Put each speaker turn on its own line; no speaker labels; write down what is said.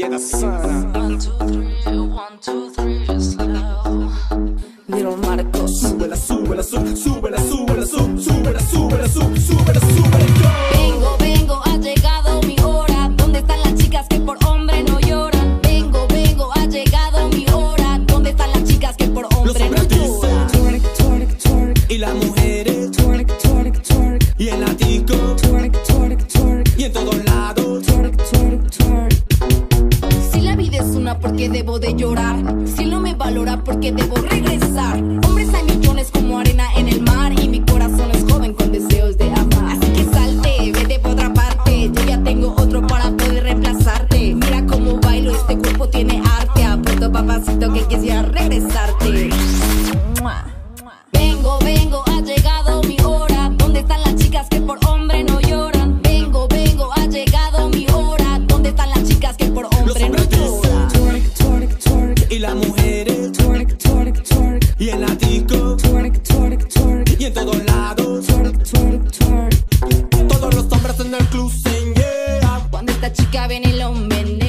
queda sana.
1, 2, 3, 1, 2, 3, slow.
Little Marcos.
Súbela, súbela, súbela, súbela, súbela, súbela, súbela, súbela.
Vengo, vengo, ha llegado mi hora. ¿Dónde están las chicas que por hombre no lloran? Vengo, vengo, ha llegado mi hora. ¿Dónde están las chicas que por hombre no lloran?
Twerk, twerk, twerk. Y las mujeres twerk, twerk, twerk. Y en la disco twerk, twerk, twerk. Y en todos lados twerk, twerk, twerk.
Si la vida es una, porque debo de llorar. Si él no me valora, porque debo regresar. Hombres hay millones como arena en el mar. Y mi corazón es joven con deseos de amar. Así que salte, vete por otra parte. Yo ya tengo otro para poder reemplazarte. Mira cómo bailo, este cuerpo tiene arte. Apuesto papacito que quisiera regresarte. Mua. Vengo, vengo, ha llegado mi hora. ¿Dónde están las chicas que por hombre no lloran? Vengo, vengo, ha llegado mi hora. ¿Dónde están las chicas que por hombre no lloran?
Twerk, twerk, twerk. Y las mujeres twerk, twerk, twerk. Y en la disco twerk, twerk, twerk. Y en todos lados twerk, twerk, twerk. Todos los hombres en el club sing, yeah.
Cuando esta chica viene y lo menea.